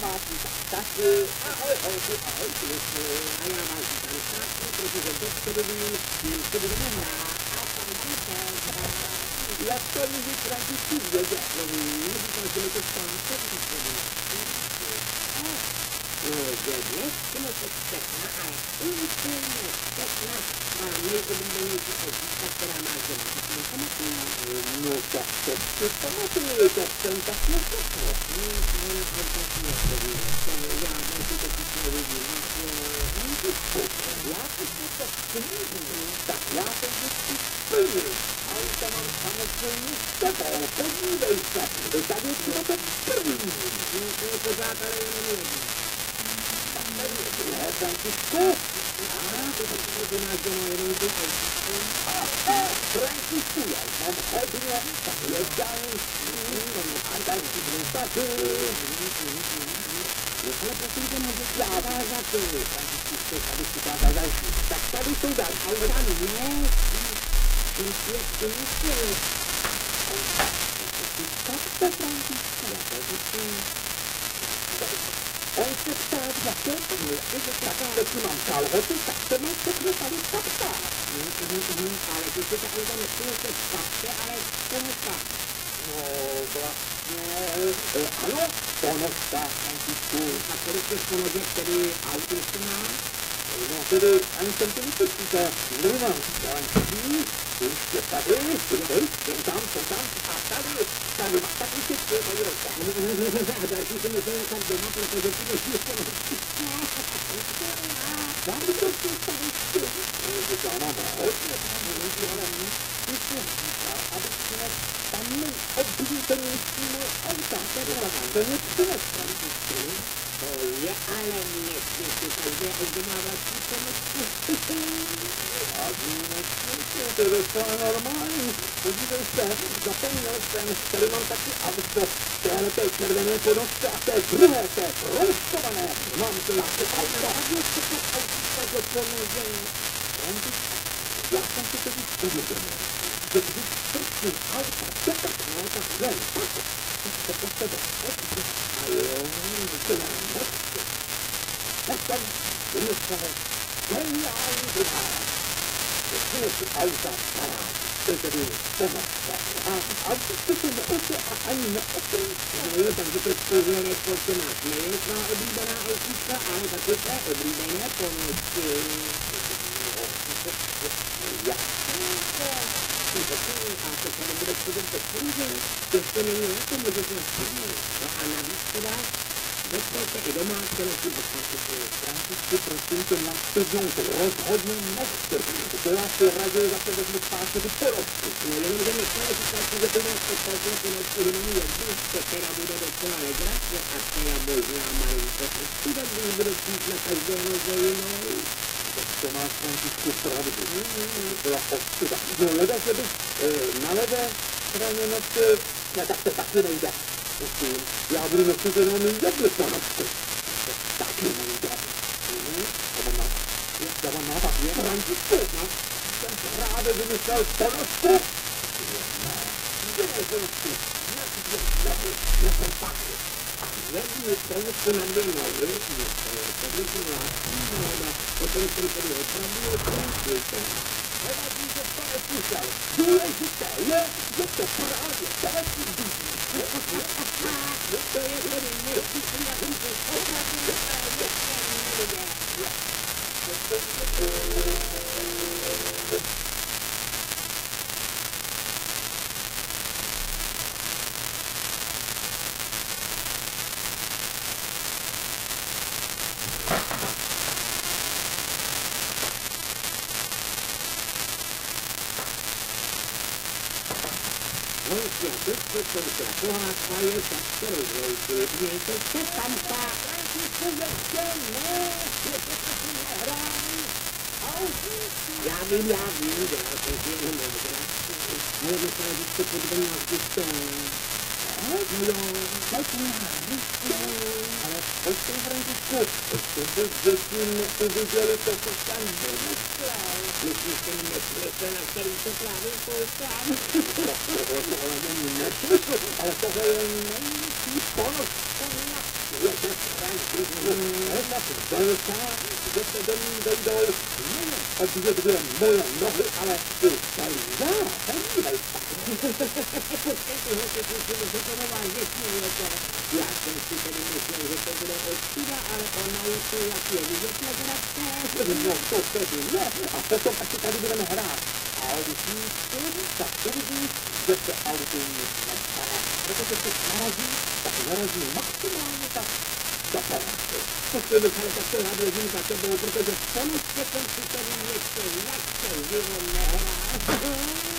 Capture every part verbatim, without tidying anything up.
domácí taky. Ahoj, holky, ahoj, kluci. A já vás vítám zpátky, protože doktorovi tím se budeme hrát. A pan Vítek. Jak to může prakticky vědět, nový? Říkal, že mi to zpátky výsledí. No, že dnes jsme to všechna, ale úplně všechna má nejoblíbenější ořízka, která má doma. Ty si nepamatuje? No, tak to si pamatuju, tak jsem tak nepočul. No, no, no, tak nepoví. Já mám si to když nevidím. Já si to smířím. Tak já jsem vždycky plný. Auta mám samozřejmě s tebou. Podívej se. Tady je to první. No, to je pořád, ale jenom jedný. Ne, Františku? Aha, to tak to máš doma jenom tu autíčku. Aha, Františku, já jsem hodně, tak je další, a další blůstaky. No ale prosím tě, můžeš dává za to. Františku, to tady si dává další. Tak tady jsou dál auta, ne? Ten svět to musí. Tak to, Františku, já to říkám. On se ptá, za to, tak teď mám kalhoty, tak se mám všechno tady kaptá. Ale ty si ta auta nepřinese v kapse, ale v ponožkách. No, vlastně, ano, ponožka, Františku. A kolik těch ponožek tedy auto ještě má? No, tedy ani jsem to nepočítal, nemám další, ještě tady, jsou tam, jsou tam, a tady, tady má taky všechno, tady roka. A další se musím nechat doma, protože ti došli ponožky. Vám to si tady chtěl, protože já mám hodně, ale ty si říkal, abych přines tam nejoblíbenější moje auta, to je přines, Františku. To je ale nesmysl, každé auto má vlastní ponožku. A nesmysl, to je docela normální. Podívej se, zapomněl jsem, tady mám taky auto, téhle té červené ponožce a té druhé, té rouškované. Mám to taky auto. A ještě to auto do ponožení. Já jsem si to víc uvědomil, že když strčím auta, to tak no, tak jen, tak to po sebe odpři. A jo, to nám nechci. Tak tam vymyslel geniální vynálev. Přinesi auta stará, to je tedy ponožka. A auto se neoče a ani neoprýčka. No jo, takže to spořilé spolce nás nejen svá oblíbená autíčka, ale taky své oblíbené ponožky. Já jsem takový, a to tady bude chodit do kůže, to se není jako můžeš na spadnu. No a navíc teda, dospělte i doma, chtělo si pochvátit. Františku, prosím tě, na studňou to rozhodně nechci. To já si raději zase vezmu zpátky ty ponožky. No jenom, že nechtěla říkat, že to máš podstatně ponožky jenom jednu, to teda bude docela legrace a teda možná malinko. Student bude chtít na každé noze jinou. Tak to máš, Františku, pravdu. To byla ostuda. No leda, že bych na levé straně noci, ne, tak to taky nejde. Prosím, já budu nosit jenom jednu ponožku. To taky nejde. Já vám nápad je, Františku, no. Jsem právě vymyslel ponožku. Ne, ne, ponožku. Ne, ne, ne, ne, taky. A jednu ponožku na dvě nohy, to by to vládní, potom jsem tedy opravdu odpracujte. Nevadí, že to neslyšel. Důležité je, že to právě telefon vidí. To je tedy neslyšný, jak jsem se opravdu dostal, Všechno jsem se pohádka je tak se rozloučit, mějte se tam pár. Františku, ještě ne, ještě se si nehrám. Já vím, já vím, dělal jsem si jenom legraci. Ale myslel, že to podle nás to. No jo, tak já, ale počkej, Františku, ještě by zatím neuviděli to, co jsem vymyslel. Myslíš, že nesmysl, na který to právě poukám? Ale není nesmysl, ale tohle je největší ponožka na světě. ale já jsem si tedy myslel, že to bude ostuda, ale ona už to jak je vidět legrace. No to tedy ne, a potom taky tady budeme hrát. Autům, tak to vidíš, že se autům nic nestane. Protože se narazí, tak narazí maximálně tak do penátu. To se nechali tak to hrát ležím za tebou, protože samozřejmě jsem si tady ještě nechtěl živo nehrát.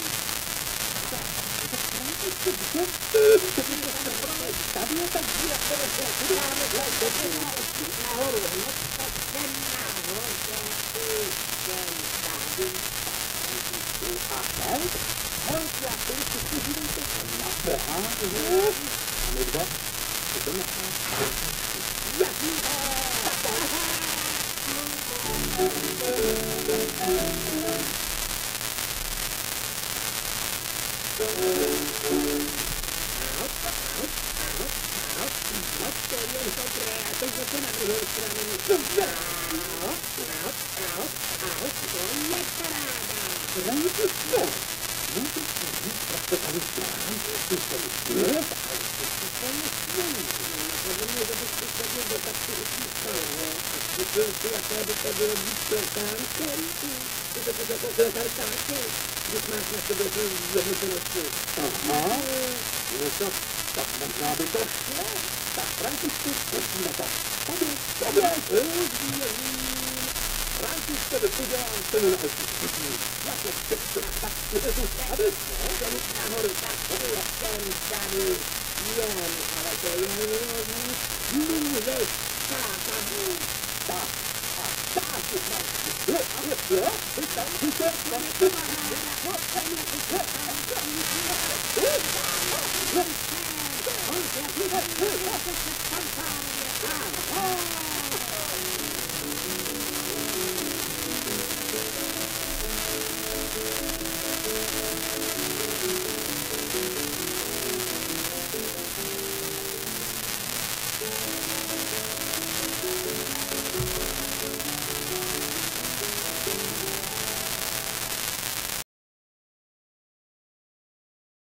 Tady je tak díra, které se udáme nahoru, no to jsem nahoře, jsem tady. A teď, help, já to ještě podívejte na pohářu. A my dva, to jdeme hrát. Jasný, tak možná by to šlo. Tak Františku, pustíme to. Tady, tady, Františku, to dělám, to nenahezí. Jak je všechno, tak je tu tady, jsem nahoru, tak jsem tady, jen, ale to je hrozný, může šáta, tak, a tak, jo, jo, jo, tam, tam, tam,